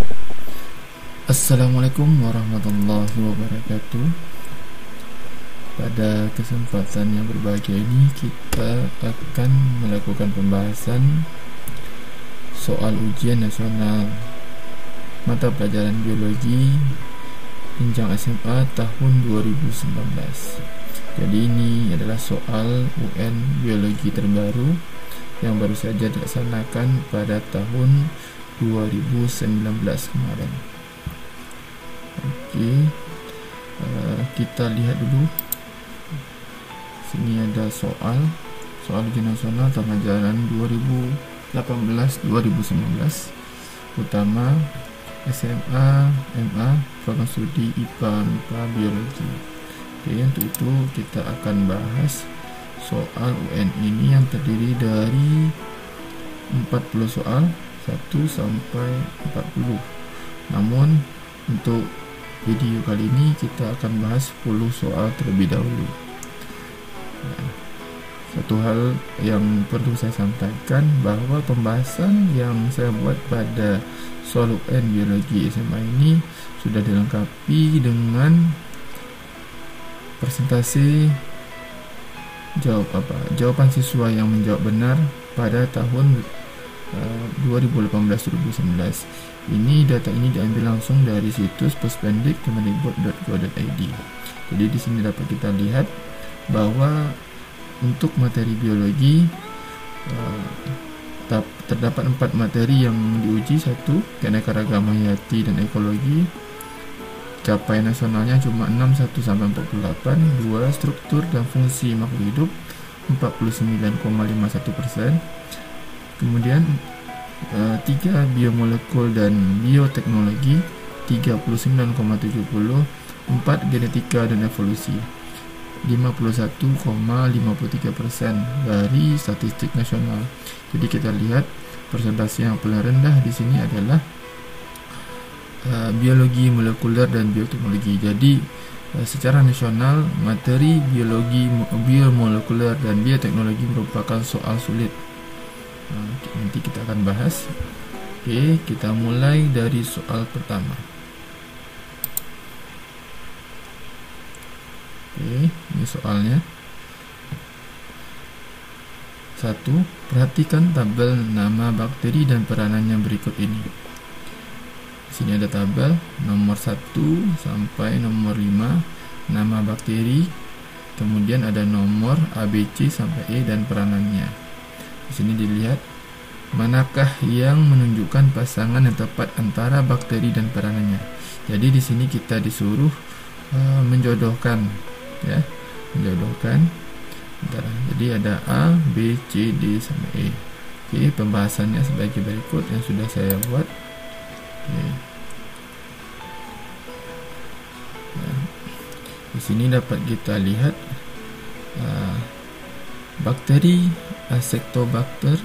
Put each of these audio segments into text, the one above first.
Assalamualaikum warahmatullahi wabarakatuh. Pada kesempatan yang berbahagia ini kita akan melakukan pembahasan soal ujian nasional mata pelajaran biologi jenjang SMA tahun 2019. Jadi ini adalah soal UN biologi terbaru yang baru saja dilaksanakan pada tahun 2019 kemarin. Oke, kita lihat dulu. Sini ada soal ujian nasional tahun ajaran 2018-2019, utama SMA, MA, program studi IPA, MIPA, biologi. Oke, untuk itu kita akan bahas soal UN ini yang terdiri dari 40 soal, 1 sampai 40. Namun untuk video kali ini kita akan bahas 10 soal terlebih dahulu. Satu hal yang perlu saya sampaikan bahwa pembahasan yang saya buat pada soal UN biologi SMA ini sudah dilengkapi dengan presentasi jawaban siswa yang menjawab benar pada tahun 2018-2019. Data ini diambil langsung dari situs Puspendik kemendikbud.go.id. Jadi di sini dapat kita lihat bahwa untuk materi biologi terdapat 4 materi yang diuji. 1. Keanekaragaman hayati dan ekologi, capaian nasionalnya cuma 61-48. 2. Struktur dan fungsi makhluk hidup 49,51%. Kemudian 3. Biomolekul dan bioteknologi 39,70. 4. Genetika dan evolusi 51,53% dari statistik nasional. Jadi kita lihat persentase yang paling rendah di sini adalah biologi molekuler dan bioteknologi. Jadi secara nasional materi biologi, biomolekuler dan bioteknologi merupakan soal sulit. Nanti kita akan bahas. Oke, kita mulai dari soal pertama. Oke, ini soalnya. 1. Perhatikan tabel nama bakteri dan peranannya berikut ini. Di sini ada tabel nomor 1 sampai nomor 5 nama bakteri. Kemudian ada nomor ABC sampai E dan peranannya. Di sini dilihat manakah yang menunjukkan pasangan yang tepat antara bakteri dan peranannya. Jadi di sini kita disuruh menjodohkan, ya, menjodohkan antara. Jadi ada A, B, C, D sama E. Oke, pembahasannya sebagai berikut yang sudah saya buat. Oke. Nah, di sini dapat kita lihat bakteri Acetobacter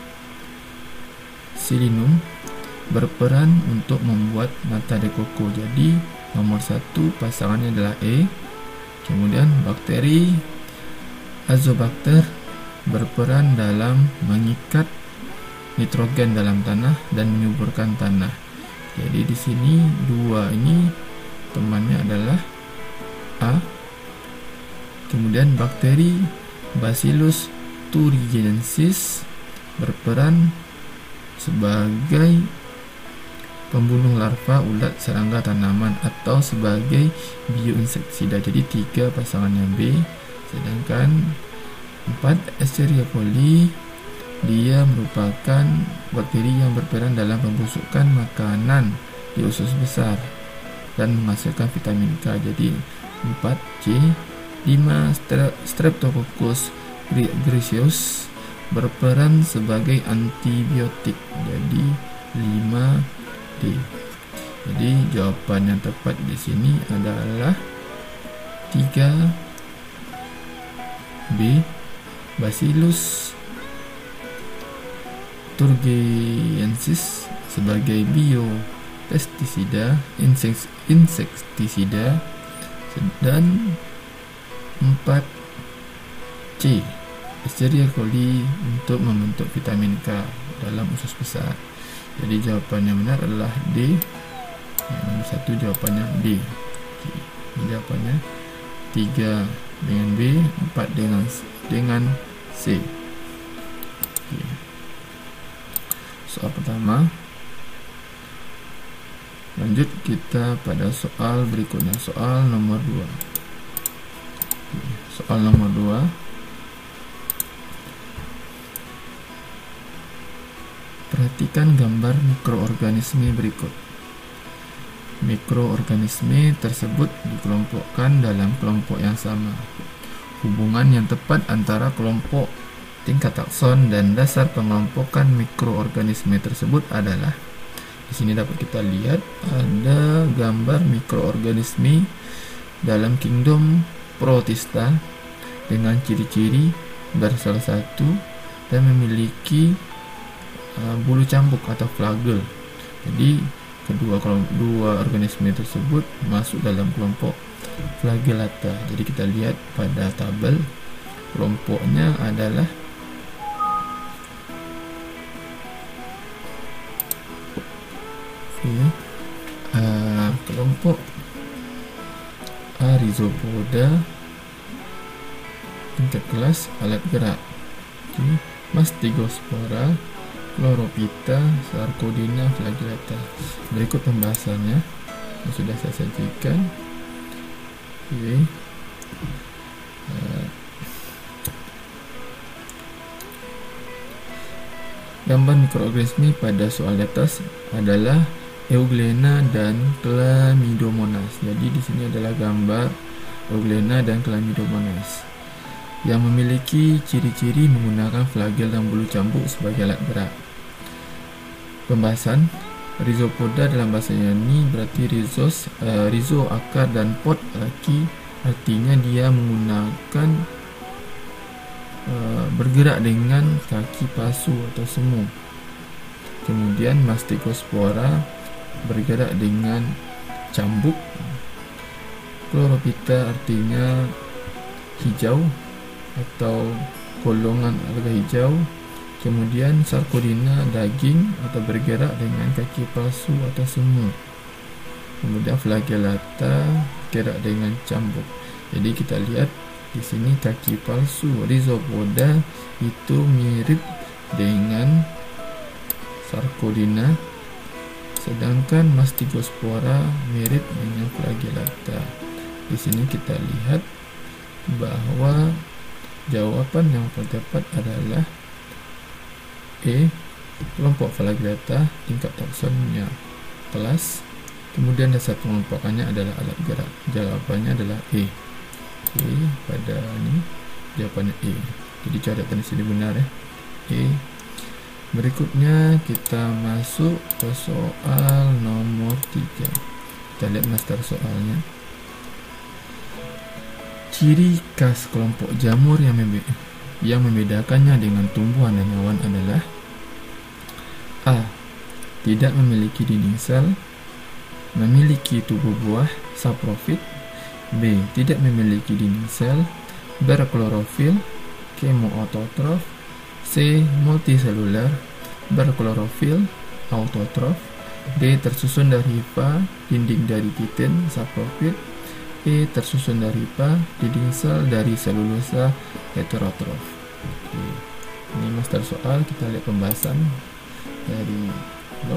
Psilinum berperan untuk membuat nata de coco. Jadi nomor 1 pasangannya adalah E. Kemudian bakteri Azobacter berperan dalam mengikat nitrogen dalam tanah dan menyuburkan tanah. Jadi di sini 2 ini temannya adalah A. Kemudian bakteri Bacillus thuringiensis berperan sebagai pembunuh larva ulat serangga tanaman atau sebagai bioinseksida. Jadi 3 pasangannya B. Sedangkan 4 Escherichia coli, dia merupakan bakteri yang berperan dalam pembusukan makanan di usus besar dan menghasilkan vitamin K. Jadi 4 C. 5 Streptococcus griseus berperan sebagai antibiotik. Jadi 5 D. Jadi jawaban yang tepat di sini adalah 3 B. Bacillus thuringiensis sebagai biopestisida, insektisida, dan 4 C. Escherichia coli untuk membentuk vitamin K dalam usus besar. Jadi jawaban yang benar adalah D. Nomor 1 jawabannya B. Ini jawabannya 3 dengan B, 4 dengan C. Soal pertama. Lanjut kita pada soal berikutnya, soal nomor 2. Soal nomor 2. Perhatikan gambar mikroorganisme berikut. Mikroorganisme tersebut dikelompokkan dalam kelompok yang sama. Hubungan yang tepat antara kelompok tingkat takson dan dasar pengelompokan mikroorganisme tersebut adalah, di sini dapat kita lihat ada gambar mikroorganisme dalam kingdom Protista dengan ciri-ciri bersalah satu dan memiliki bulu cambuk atau flagel. Jadi dua organisme tersebut masuk dalam kelompok flagellata. Jadi kita lihat pada tabel kelompoknya adalah kelompok Rhizopoda tingkat kelas alat gerak, Mastigospora, Chlorophyta, Sarcodina, Flagellata. Berikut pembahasannya yang sudah saya sajikan. Gambar mikroorganisme pada soal di atas adalah Euglena dan Chlamydomonas. Jadi di sini adalah gambar Euglena dan Chlamydomonas yang memiliki ciri-ciri menggunakan flagel dan bulu cambuk sebagai alat gerak. Pembahasan Rhizopoda dalam bahasa Yunani berarti rhizo akar dan pod laki, artinya dia menggunakan bergerak dengan kaki pasu atau semu. Kemudian Mastigospora bergerak dengan cambuk. Chlorophyta artinya hijau atau golongan alga hijau. Kemudian Sarcodina daging atau bergerak dengan kaki palsu atau semu. Kemudian Flagellata bergerak dengan cambuk. Jadi kita lihat di sini kaki palsu Rhizopoda itu mirip dengan Sarcodina, sedangkan Mastigospora mirip dengan Flagellata. Di sini kita lihat bahwa jawaban yang paling tepat adalah E, kelompok Flagellata tingkat taksonnya kelas, kemudian dasar pengelompokannya adalah alat gerak. Jawabannya adalah E. Pada ini jawabannya E. Jadi catatan di sini benar ya. E. Berikutnya kita masuk ke soal nomor 3. Kita lihat master soalnya. Ciri khas kelompok jamur yang membedakannya dengan tumbuhan dan hewan adalah A. Tidak memiliki dinding sel, memiliki tubuh buah saprofit. B. Tidak memiliki dinding sel, berklorofil, kemoautotrof. C. Multiselular, berklorofil, autotrof. D. Tersusun dari hifa, dinding dari kitin, saprofit. E. Tersusun dari hifa, dinding sel dari selulosa, heterotrof. Ini master soal, kita lihat pembahasan dari blog.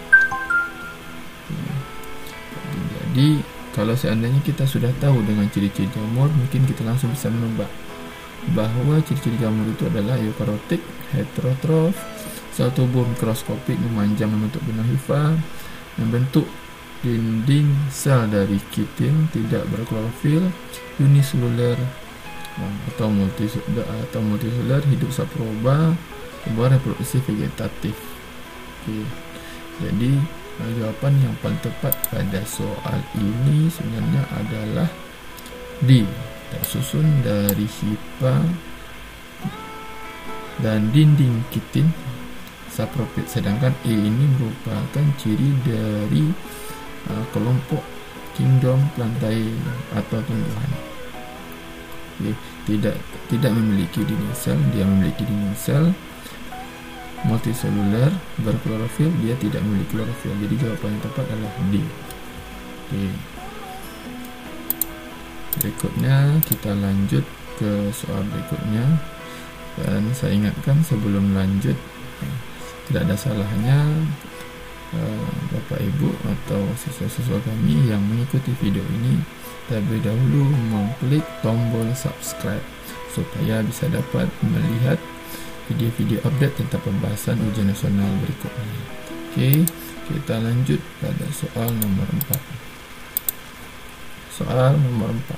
Jadi kalau seandainya kita sudah tahu dengan ciri-ciri jamur, mungkin kita langsung bisa menebak bahwa ciri-ciri jamur itu adalah eukariotik, heterotrof, sel tubuh mikroskopik memanjang membentuk benang hifa, membentuk dinding sel dari kitin, tidak berklorofil, uniseluler atau multiseluler, hidup saproba, tumbuhan reproduksi vegetatif. Jadi jawaban yang paling tepat pada soal ini sebenarnya adalah D, tersusun dari hifa dan dinding kitin, saprofit. Sedangkan E ini merupakan ciri dari kelompok kingdom plantae atau tumbuhan. Tidak memiliki dinding sel, dia memiliki dinding sel. Multiselular, berklorofil, dia tidak memiliki klorofil. Jadi jawaban yang tepat adalah D. Oke. Berikutnya kita lanjut ke soal berikutnya, dan saya ingatkan sebelum lanjut, tidak ada salahnya Bapak Ibu atau siswa-siswa kami yang mengikuti video ini terlebih dahulu mengklik tombol subscribe supaya bisa dapat melihat video-video update tentang pembahasan ujian nasional berikutnya. Oke, kita lanjut pada soal nomor 4. Soal nomor 4.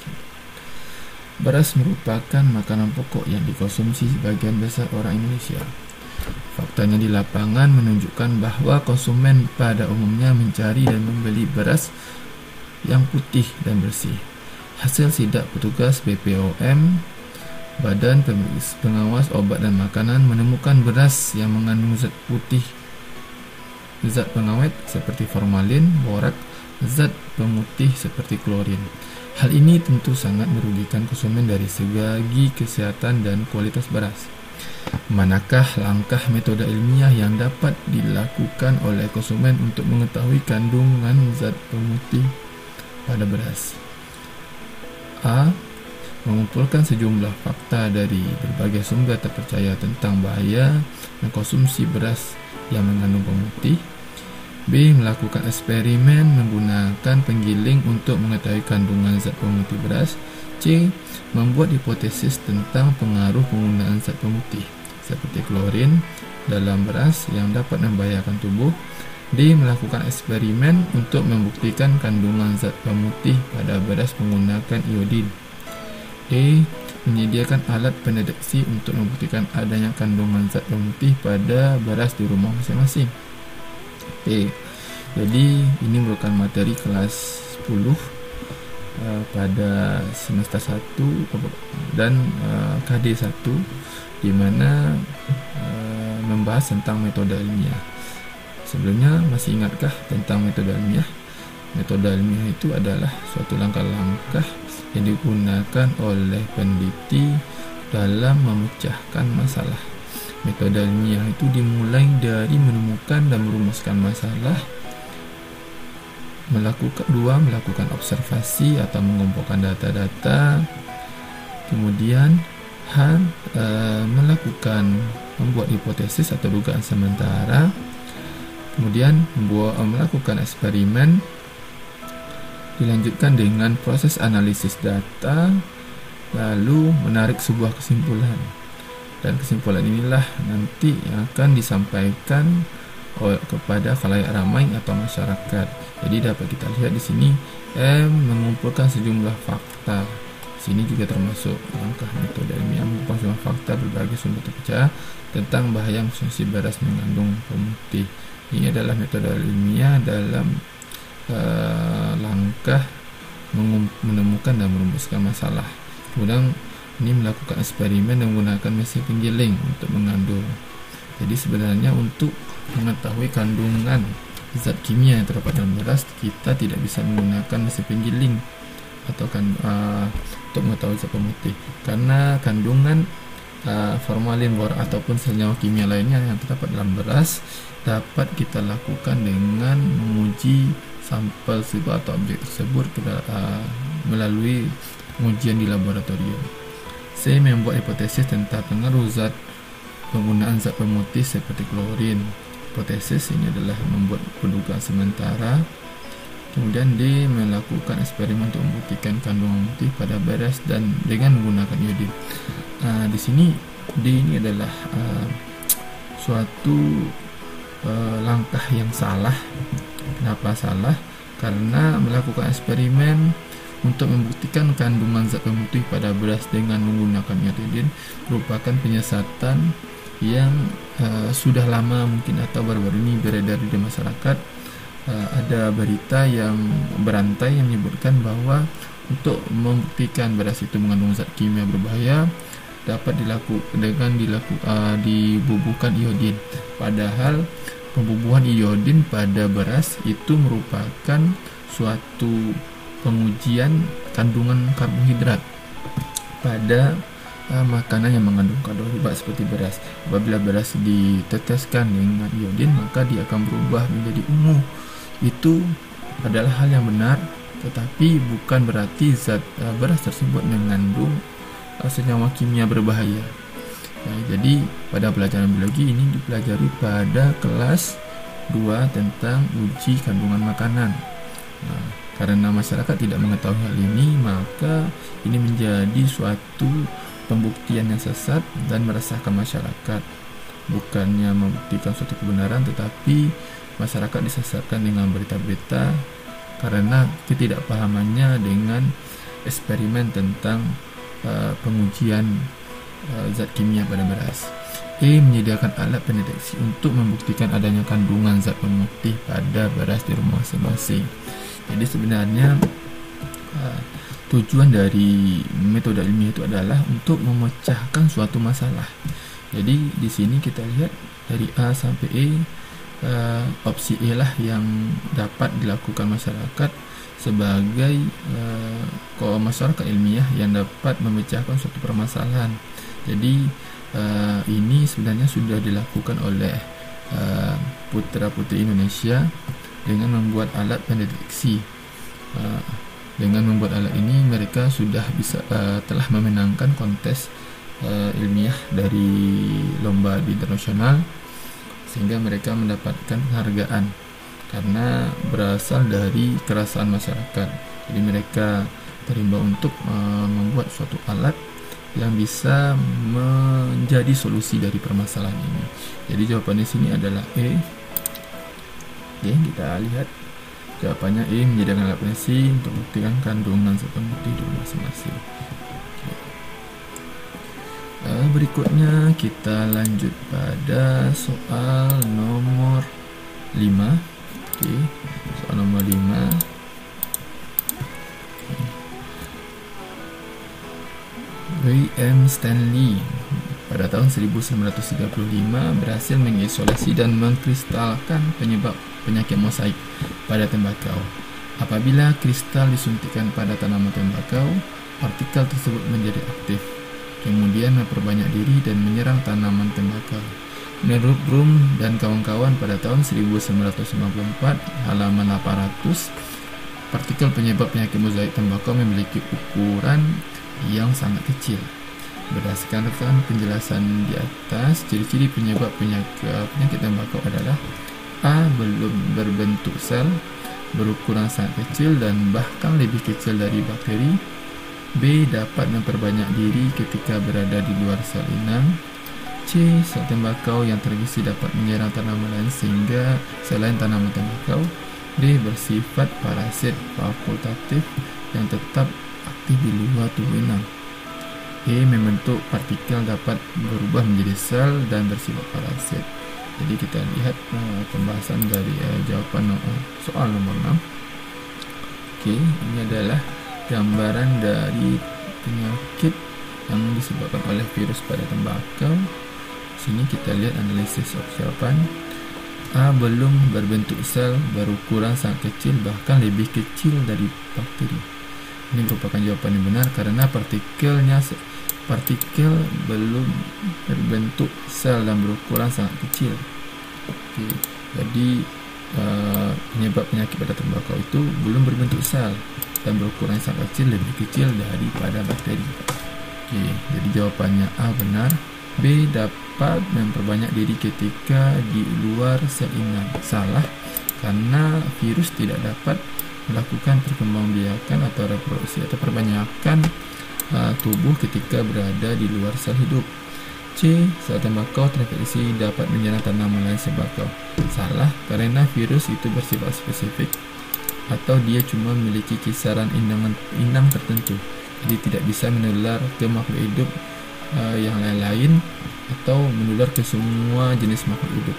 Beras merupakan makanan pokok yang dikonsumsi sebagian besar orang Indonesia. Faktanya di lapangan menunjukkan bahwa konsumen pada umumnya mencari dan membeli beras yang putih dan bersih. Hasil sidak petugas BPOM, Badan Pengawas Obat dan Makanan, menemukan beras yang mengandung zat putih, zat pengawet seperti formalin, borak, zat pemutih seperti klorin. Hal ini tentu sangat merugikan konsumen dari segi kesehatan dan kualitas beras. Manakah langkah metode ilmiah yang dapat dilakukan oleh konsumen untuk mengetahui kandungan zat pemutih pada beras? A. Mengumpulkan sejumlah fakta dari berbagai sumber terpercaya tentang bahaya mengkonsumsi beras yang mengandung pemutih. B. Melakukan eksperimen menggunakan penggiling untuk mengetahui kandungan zat pemutih beras. C. Membuat hipotesis tentang pengaruh penggunaan zat pemutih seperti klorin dalam beras yang dapat membahayakan tubuh. D. Melakukan eksperimen untuk membuktikan kandungan zat pemutih pada beras menggunakan iodin. E. Menyediakan alat pendeteksi untuk membuktikan adanya kandungan zat pemutih pada beras di rumah masing-masing. Jadi ini merupakan materi kelas 10 pada semester 1 dan KD 1, di mana membahas tentang metode ilmiah. Sebelumnya masih ingatkah tentang metode ilmiah? Metode ilmiah itu adalah suatu langkah-langkah yang digunakan oleh peneliti dalam memecahkan masalah. Metode ilmiah itu dimulai dari menemukan dan merumuskan masalah, melakukan observasi atau mengumpulkan data-data, kemudian membuat hipotesis atau dugaan sementara, kemudian melakukan eksperimen, dilanjutkan dengan proses analisis data, lalu menarik sebuah kesimpulan. Dan kesimpulan inilah nanti yang akan disampaikan kepada khalayak ramai atau masyarakat. Jadi dapat kita lihat di sini mengumpulkan sejumlah fakta. Sini juga termasuk langkah metode ilmiah mengumpulkan sejumlah fakta berbagai sumber terpercaya tentang bahaya konsumsi beras mengandung pemutih. Ini adalah metode ilmiah dalam langkah menemukan dan merumuskan masalah. Kemudian ini melakukan eksperimen dan menggunakan mesin penggiling untuk mengandung. Jadi sebenarnya untuk mengetahui kandungan zat kimia yang terdapat dalam beras, kita tidak bisa menggunakan mesin penggiling atau untuk mengetahui zat pemutih, karena kandungan formalin, borak ataupun senyawa kimia lainnya yang terdapat dalam beras dapat kita lakukan dengan menguji sampel atau objek tersebut melalui pengujian di laboratorium. C. Membuat hipotesis tentang pengaruh penggunaan zat pemutih seperti klorin. Hipotesis ini adalah membuat pendugaan sementara. Kemudian D. Melakukan eksperimen untuk membuktikan kandungan putih pada beras dan dengan menggunakan iodin. Di sini D ini adalah suatu langkah yang salah. Kenapa salah? Karena melakukan eksperimen untuk membuktikan kandungan zat pemutih pada beras dengan menggunakan iodin merupakan penyesatan yang sudah lama mungkin atau baru-baru ini beredar di masyarakat. Ada berita yang berantai yang menyebutkan bahwa untuk membuktikan beras itu mengandung zat kimia berbahaya dapat dibubuhkan iodin. Padahal pembubuhan iodin pada beras itu merupakan suatu pengujian kandungan karbohidrat pada makanan yang mengandung karbohidrat seperti beras. Apabila beras diteteskan dengan iodin, maka dia akan berubah menjadi ungu. Itu adalah hal yang benar, tetapi bukan berarti zat beras tersebut mengandung senyawa kimia berbahaya. Jadi pada pelajaran biologi ini dipelajari pada kelas 2 tentang uji kandungan makanan. Karena masyarakat tidak mengetahui hal ini, maka ini menjadi suatu pembuktian yang sesat dan meresahkan masyarakat. Bukannya membuktikan suatu kebenaran, tetapi masyarakat disesatkan dengan berita-berita karena ketidakpahamannya dengan eksperimen tentang pengujian zat kimia pada beras. Menyediakan alat pendeteksi untuk membuktikan adanya kandungan zat pemutih pada beras di rumah masing-masing. Jadi sebenarnya tujuan dari metode ilmiah itu adalah untuk memecahkan suatu masalah. Jadi di sini kita lihat dari A sampai E, opsi E lah yang dapat dilakukan masyarakat sebagai masyarakat ilmiah yang dapat memecahkan suatu permasalahan. Jadi ini sebenarnya sudah dilakukan oleh putra-putri Indonesia dengan membuat alat pendeteksi. Dengan membuat alat ini mereka sudah telah memenangkan kontes ilmiah dari lomba internasional, sehingga mereka mendapatkan penghargaan karena berasal dari keresahan masyarakat. Jadi mereka terimbau untuk membuat suatu alat yang bisa menjadi solusi dari permasalahan ini. Jadi jawabannya sini adalah E. Oke, kita lihat jawabannya E, menyediakan alat pendeteksi untuk membuktikan kandungan zat pemutih di masing-masing. Berikutnya kita lanjut pada soal nomor 5. Oke, soal nomor 5. W.M. Stanley pada tahun 1935 berhasil mengisolasi dan mengkristalkan penyebab penyakit mosaik pada tembakau. Apabila kristal disuntikkan pada tanaman tembakau, partikel tersebut menjadi aktif, kemudian memperbanyak diri dan menyerang tanaman tembakau. Menurut Broom dan kawan-kawan pada tahun 1994, halaman 800, partikel penyebab penyakit mosaik tembakau memiliki ukuran yang sangat kecil. Berdasarkan penjelasan di atas, ciri-ciri penyebab penyakit tembakau adalah A. Belum berbentuk sel, berukuran sangat kecil dan bahkan lebih kecil dari bakteri. B. Dapat memperbanyak diri ketika berada di luar sel inang. C. Sel tembakau yang tergisi dapat menyerang tanaman lain sehingga selain tanaman tembakau. D. Bersifat parasit fakultatif yang tetap aktif di luar tubuh inang. E. Membentuk partikel dapat berubah menjadi sel dan bersifat parasit. Jadi kita lihat pembahasan dari jawaban soal nomor 6. Oke, ini adalah gambaran dari penyakit yang disebabkan oleh virus pada tembakau. Sini kita lihat analisis jawaban. A. Belum berbentuk sel, berukuran sangat kecil, bahkan lebih kecil dari bakteri. Ini merupakan jawaban yang benar karena partikel belum berbentuk sel dan berukuran sangat kecil. Oke, jadi penyebab penyakit pada tembakau itu belum berbentuk sel dan berukuran sangat kecil, lebih kecil daripada bakteri. Oke, jadi jawabannya A benar. B. Dapat memperbanyak diri ketika di luar sel inang. Salah, karena virus tidak dapat melakukan perkembangbiakan atau reproduksi atau perbanyakan tubuh ketika berada di luar sel hidup. C. Sel tembakau terinfeksi dapat menyerang tanaman lain tembakau. Salah, karena virus itu bersifat spesifik atau dia cuma memiliki kisaran inang tertentu, jadi tidak bisa menular ke makhluk hidup yang lain-lain atau menular ke semua jenis makhluk hidup.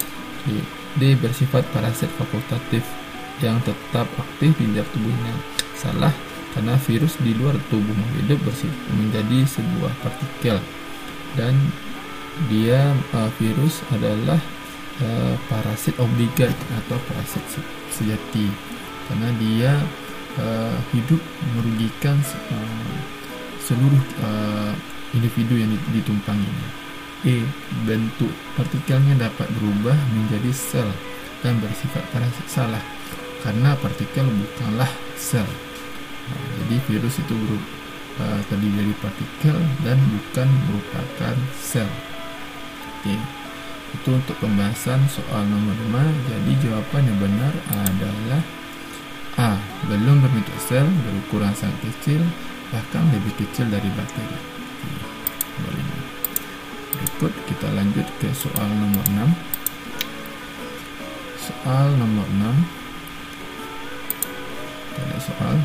D. Bersifat parasit fakultatif yang tetap aktif di dalam tubuh inang. Salah, karena virus di luar tubuh makhluk hidup menjadi sebuah partikel dan dia virus adalah parasit obligat atau parasit sejati karena dia hidup merugikan seluruh individu yang ditumpanginya. E. Bentuk partikelnya dapat berubah menjadi sel dan bersifat parasit. Salah, karena partikel bukanlah sel. Jadi virus itu terdiri dari partikel dan bukan merupakan sel. Oke. Itu untuk pembahasan soal nomor 5. Jadi jawaban yang benar adalah A. Belum berbentuk sel, berukuran sangat kecil, bahkan lebih kecil dari bakteri. Berikut kita lanjut ke soal nomor 6. Soal nomor 6. Ada soal.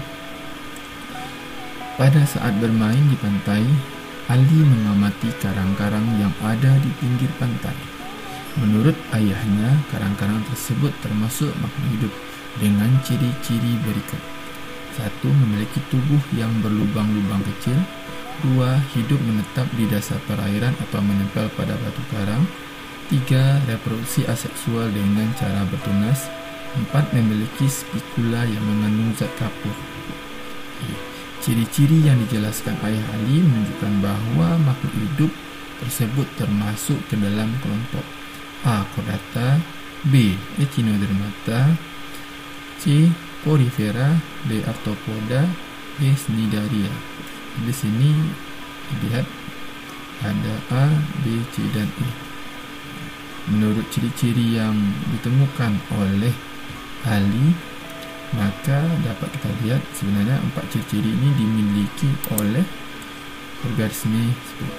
Pada saat bermain di pantai, Ali mengamati karang-karang yang ada di pinggir pantai. Menurut ayahnya, karang-karang tersebut termasuk makhluk hidup dengan ciri-ciri berikut. 1. Memiliki tubuh yang berlubang-lubang kecil. 2. Hidup menetap di dasar perairan atau menempel pada batu karang. 3. Reproduksi aseksual dengan cara bertunas. 4. Memiliki spikula yang mengandung zat kapur. Ciri-ciri yang dijelaskan ayah Ali menunjukkan bahwa makhluk hidup tersebut termasuk ke dalam kelompok A. Chordata, B. Echinodermata, C. Porifera, D. Arthropoda, E. Cnidaria. Di sini lihat ada A, B, C, dan E. Menurut ciri-ciri yang ditemukan oleh Ali, maka dapat kita lihat sebenarnya 4 ciri-ciri ini dimiliki oleh organisme.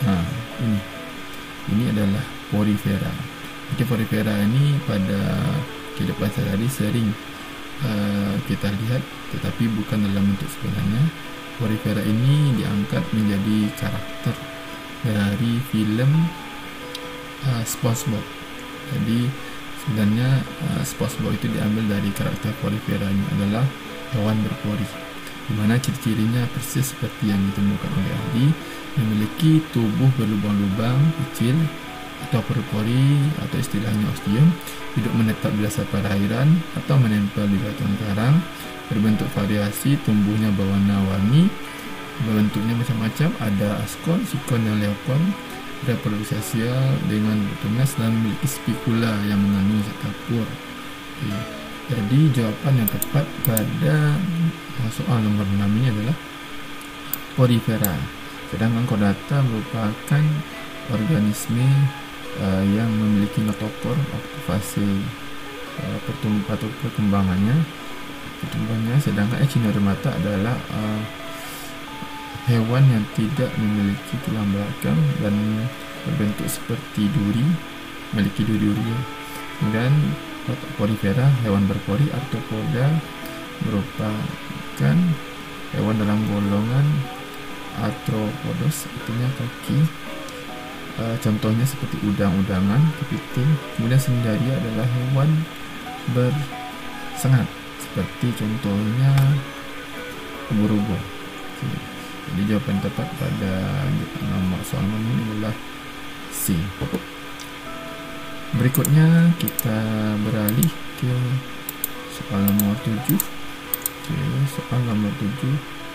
Ini adalah porifera. Jadi porifera ini pada kehidupan sehari-hari sering kita lihat, tetapi bukan dalam bentuk sebenarnya. Porifera ini diangkat menjadi karakter dari film SpongeBob. Jadi sebenarnya SpongeBob itu diambil dari karakter porifera. Ini adalah hewan berpori, di mana ciri-cirinya persis seperti yang ditemukan oleh Ali, memiliki tubuh berlubang-lubang kecil atau pori, atau istilahnya ostium, hidup menetap di dasar perairan atau menempel di batuan karang, berbentuk variasi, tumbuhnya berwarna-warni, bentuknya macam-macam, ada askon, sikon, dan leokon, reproduksi aksial dengan bertunas, dan memiliki spikula yang mengandung zat kapur. Jadi jawaban yang tepat pada soal nomor 6 ini adalah porifera. Sedangkan chordata merupakan organisme yang memiliki notopor waktu fase perkembangannya, sedangkan Echinodermata adalah hewan yang tidak memiliki tulang belakang dan berbentuk seperti duri, memiliki duri-duri. Kemudian porifera, hewan berpori. Arthropoda merupakan hewan dalam golongan arthropodos, artinya kaki. Contohnya seperti udang-udangan, kepiting. Kemudian Cnidaria adalah hewan bersengat, seperti contohnya ubur-ubur. Jadi jawaban tepat pada nomor soal ini adalah C. Berikutnya kita beralih ke soal nomor 7. Soal nomor 7.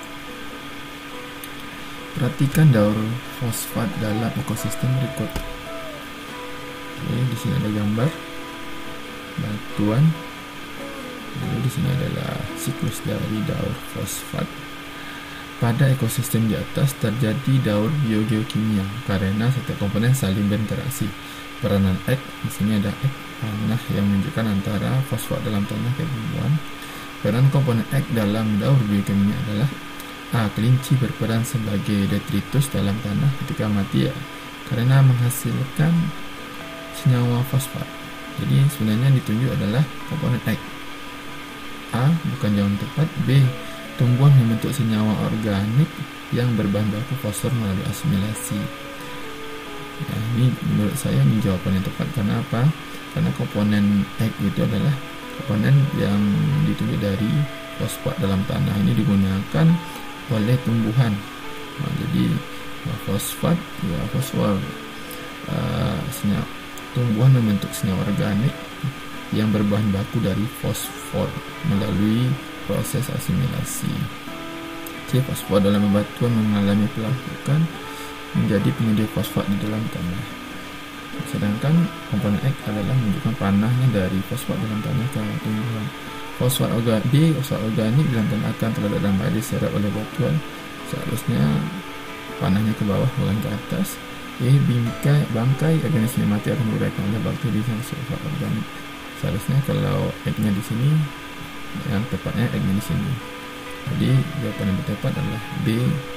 Perhatikan daur fosfat dalam ekosistem berikut. Di sini ada gambar batuan. Di sini adalah siklus dari daur fosfat. Pada ekosistem di atas terjadi daur biogeokimia karena setiap komponen saling berinteraksi. Peranan X, di sini ada X, panah yang menunjukkan antara fosfat dalam tanah ke tumbuhan. Peran komponen X dalam daur biokimia adalah A. Kelinci berperan sebagai detritus dalam tanah ketika mati karena menghasilkan senyawa fosfat. Jadi sebenarnya yang ditunjuk adalah komponen X. A. Bukan jawaban tepat. B. Tumbuhan membentuk senyawa organik yang berbahan baku fosfor melalui asimilasi. Ini menurut saya ini jawaban yang tepat. Karena apa? Karena komponen X itu adalah komponen yang ditunjuk dari fosfat dalam tanah. Ini digunakan oleh tumbuhan. Jadi fosfat, fosfor, tumbuhan membentuk senyawa organik yang berbahan baku dari fosfor melalui proses asimilasi. C. Fosfor dalam bebatuan mengalami pelapukan menjadi penyedia fosfat di dalam tanah. Sedangkan komponen X adalah menunjukkan panahnya dari fosfat dalam tanah ke tumbuhan. Fosfat organik dilantangkan terhadap dalam air diserap oleh batuan, seharusnya panahnya ke bawah bukan ke atas. Bangkai organisme mati akan diuraikan oleh bakteri yang fosfat organik. Seharusnya kalau egg-nya di sini, yang tepatnya egg-nya di sini. Jadi jawaban yang tepat adalah B.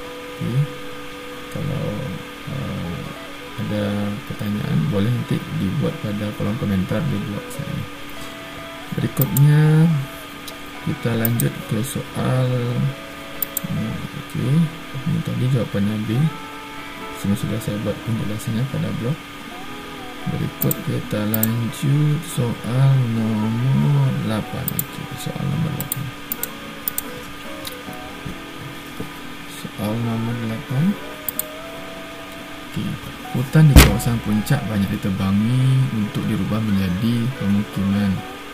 Kalau ada pertanyaan boleh nanti dibuat pada kolom komentar di blog saya. Berikutnya kita lanjut ke soal ini tadi jawabannya B. Sini sudah saya buat penjelasannya pada blog. Berikut kita lanjut soal nomor 8. Soal nomor 8. Hutan di kawasan puncak banyak ditebangi untuk dirubah menjadi pemukiman.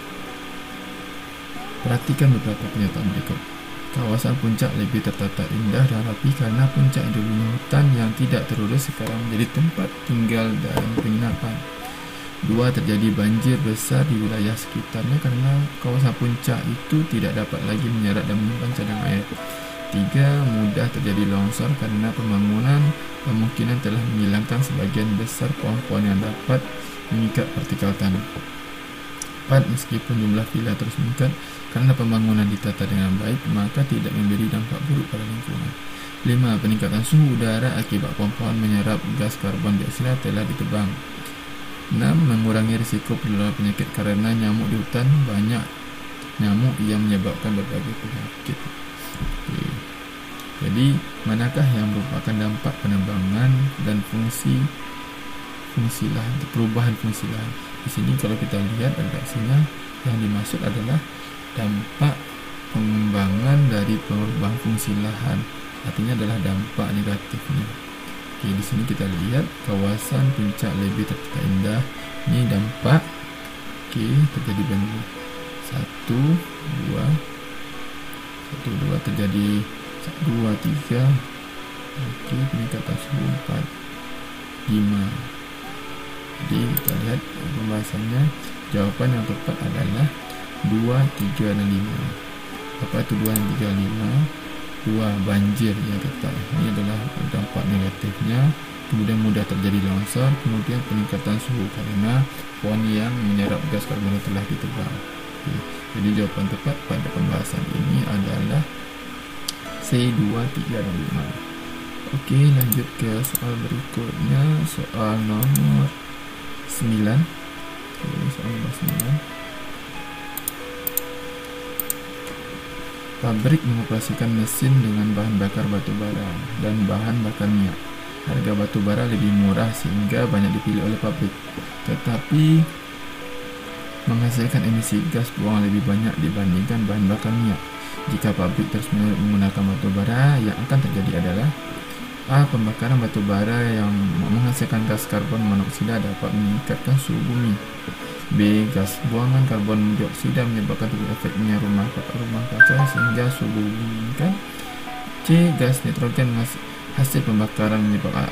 Perhatikan beberapa pernyataan berikut. Kawasan puncak lebih tertata indah dan rapi karena puncak yang dulunya hutan yang tidak terurus sekarang menjadi tempat tinggal dan penginapan. 2. Terjadi banjir besar di wilayah sekitarnya karena kawasan puncak itu tidak dapat lagi menyerap dan menyimpan cadangan air. 3. Mudah terjadi longsor karena pembangunan kemungkinan telah menghilangkan sebagian besar pohon-pohon yang dapat mengikat partikel tanah. 4. Meskipun jumlah villa terus meningkat karena pembangunan ditata dengan baik, maka tidak memberi dampak buruk pada lingkungan. 5. Peningkatan suhu udara akibat pohon-pohon menyerap gas karbon dioksida telah ditebang. 6. Mengurangi risiko penularan penyakit karena nyamuk di hutan banyak nyamuk yang menyebabkan berbagai penyakit. Jadi, manakah yang merupakan dampak penebangan dan fungsi lahan, perubahan fungsi lahan? Di sini kalau kita lihat redaksinya, yang dimaksud adalah dampak pengembangan dari perubahan fungsi lahan. Artinya adalah dampak negatifnya. Di sini kita lihat kawasan puncak lebih tertata indah. Ini dampak. Terjadi banjir. 1, 2 terjadi 2, 3. Peningkatan suhu 4, 5. Jadi kita lihat pembahasannya. Jawaban yang tepat adalah 2, 3, dan 5. Apa itu 2 dan 3, 5? 2. Banjir yang tetap. Ini adalah dampak negatifnya. Kemudian mudah terjadi longsor. Kemudian peningkatan suhu karena pohon yang menyerap gas karbon telah ditebang. Jadi jawaban tepat pada pembahasan ini adalah C, 2, 3, dan 5. Lanjut ke soal berikutnya. Soal nomor 9. Soal nomor 9. Pabrik mengoperasikan mesin dengan bahan bakar batu bara dan bahan bakar minyak. Harga batu bara lebih murah sehingga banyak dipilih oleh pabrik, tetapi menghasilkan emisi gas buang lebih banyak dibandingkan bahan bakar minyak. Jika pabrik terus menggunakan batu bara, yang akan terjadi adalah A. Pembakaran batu bara yang menghasilkan gas karbon monoksida dapat meningkatkan suhu bumi. B. Gas buangan karbon dioksida menyebabkan terjadi efeknya rumah kaca sehingga suhu bumi meningkat. C. Gas nitrogen hasil pembakaran menyebabkan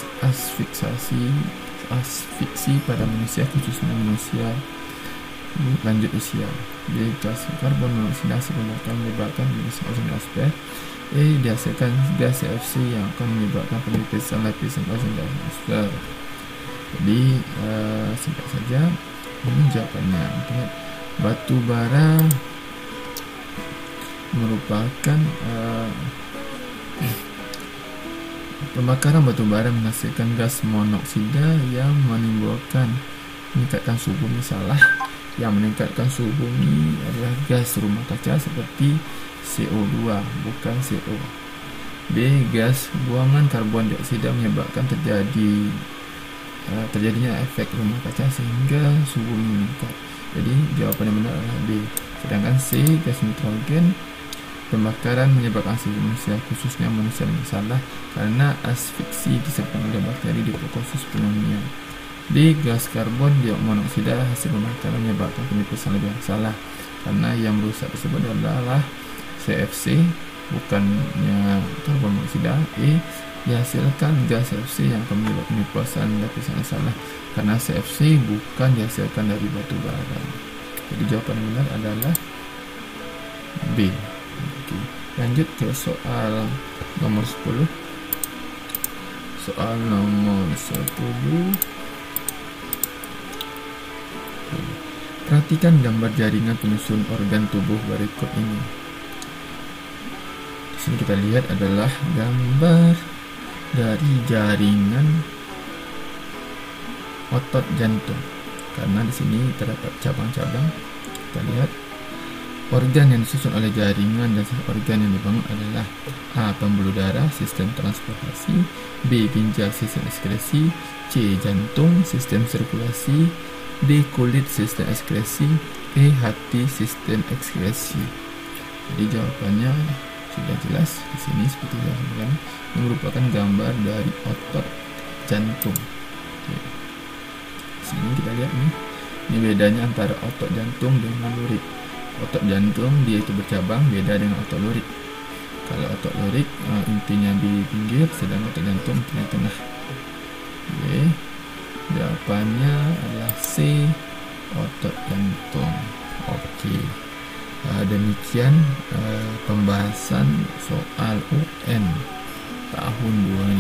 asfiksi pada manusia, khususnya manusia lanjut usia. D. Gas karbon monoksida hasil pembakaran menyebabkan ozon layer. E. Dihasilkan gas CFC yang akan menyebabkan penipisan lapisan ozon layer. Jadi singkat saja, ini jawabannya. Batu bara merupakan pembakaran batu bara menghasilkan gas monoksida yang meningkatkan suhu bumi. Yang meningkatkan suhu bumi adalah gas rumah kaca seperti CO2, bukan CO. B. Gas buangan karbon dioksida menyebabkan terjadinya efek rumah kaca sehingga suhu bumi meningkat. Jadi jawapan yang benar adalah B. Sedangkan C. Gas nitrogen pembakaran menyebabkan manusia, khususnya manusia yang bersalah karena asfiksi disebabkan oleh bakteri Diplococcus pneumonia. D. Gas karbon monoksida hasil pembakaran menyebabkan penipisan lebih salah karena yang merusak tersebut adalah CFC, bukannya karbon monoksida. E. Dihasilkan gas CFC yang akan menyebabkan penipisan lapisan yang salah karena CFC bukan dihasilkan dari batu bara. Jadi jawapan yang benar adalah B. Oke, lanjut ke soal nomor 10. Soal nomor 10. Perhatikan gambar jaringan penyusun organ tubuh berikut ini. Di sini kita lihat adalah gambar dari jaringan otot jantung. Karena di sini terdapat cabang-cabang. Kita lihat organ yang disusun oleh jaringan dan organ yang dibangun adalah A. Pembuluh darah, sistem transportasi; B. Ginjal, sistem ekskresi; C. Jantung, sistem sirkulasi; D. Kulit, sistem ekskresi; E. Hati, sistem ekskresi. Jadi jawabannya sudah jelas di sini seperti yang ini merupakan gambar dari otot jantung. Oke. Di sini kita lihat nih, ini bedanya antara otot jantung dengan lurik. Otot jantung dia itu bercabang, beda dengan otot lurik. Kalau otot lurik intinya di pinggir, sedang otot jantung intinya tengah. Oke. Jawabannya adalah C, otot jantung. Oke. Demikian pembahasan soal UN tahun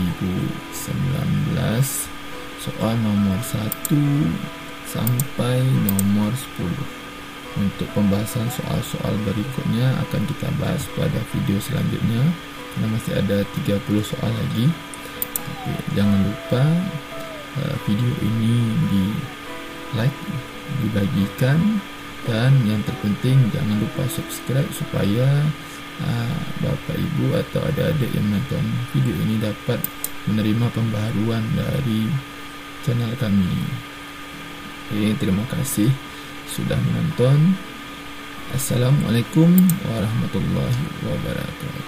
2019 soal nomor 1 sampai nomor 10. Untuk pembahasan soal-soal berikutnya akan kita bahas pada video selanjutnya, karena masih ada 30 soal lagi. Tapi jangan lupa video ini di like, dibagikan, dan yang terpenting jangan lupa subscribe supaya Bapak Ibu atau adik-adik yang menonton video ini dapat menerima pembaharuan dari channel kami. Oke, terima kasih sudah menonton. Assalamualaikum warahmatullahi wabarakatuh.